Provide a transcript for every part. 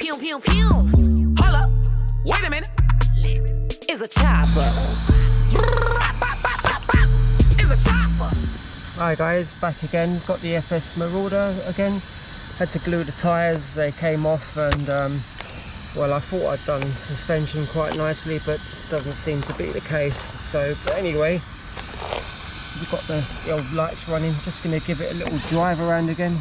Pew, pew, pew. Hold up. Wait a minute. It's a chopper. It's a chopper. Hi guys, back again. Got the FS Marauder again. Had to glue the tyres, they came off, and well, I thought I'd done suspension quite nicely, but doesn't seem to be the case. So, but anyway, we've got the old lights running. Just going to give it a little drive around again.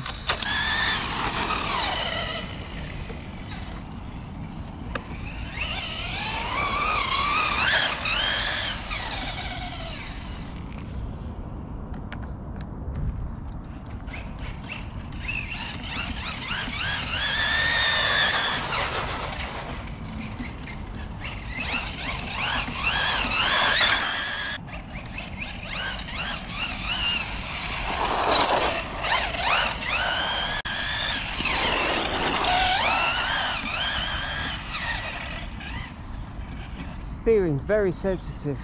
Steering's very sensitive.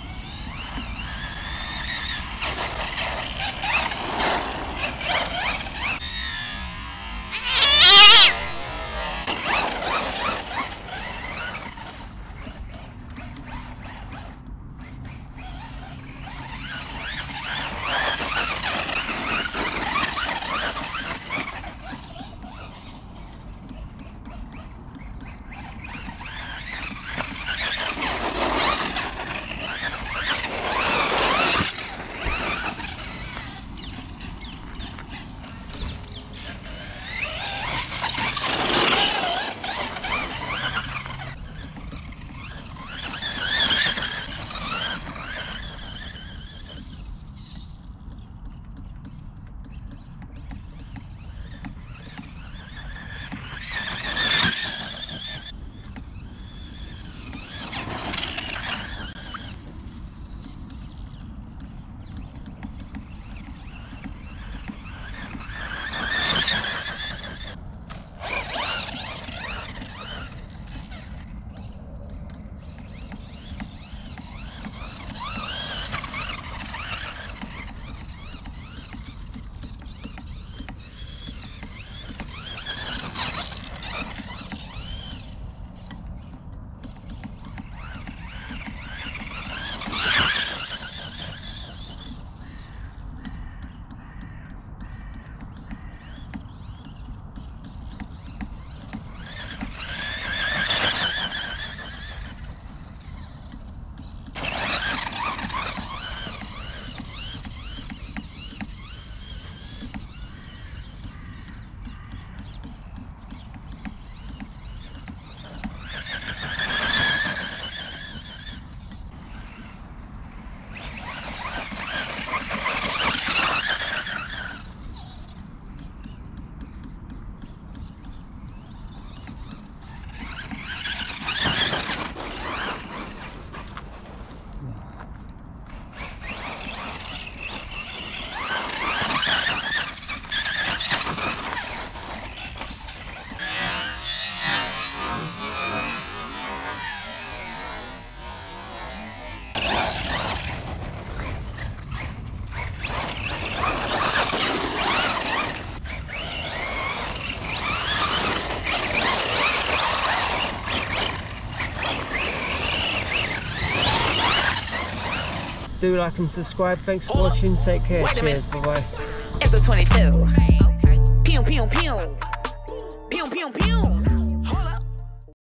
Do like and subscribe. Thanks for watching. Take care. Cheers. Bye bye. It's a 22. Pew, pew, pew. Pew, pew, pew.